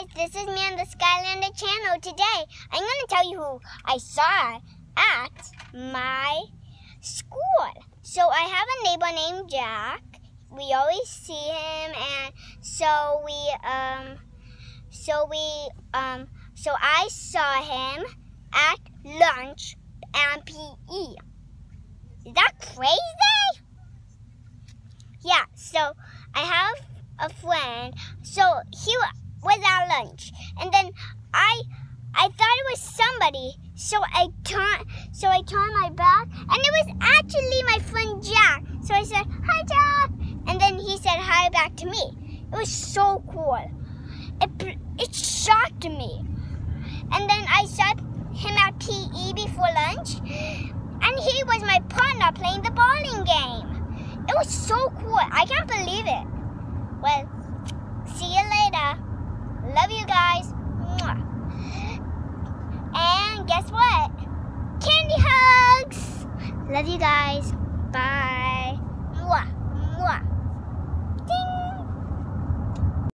guys, this is me on the Skylander channel. Today, I'm going to tell you who I saw at my school. So I have a neighbor named Jack. We always see him, and so I saw him at lunch and PE. Is that crazy? Yeah, so I have a friend, so he was at lunch, and then I thought it was somebody, so I turned my back, and it was actually my friend Jack. So I said, "Hi, Jack," and then he said hi back to me. It was so cool. It shocked me. And then I saw him at PE before lunch, and he was my partner playing the bowling game. It was so cool. I can't believe it. Well, see you later. Love you guys. Mwah. And guess what? Candy hugs. Love you guys.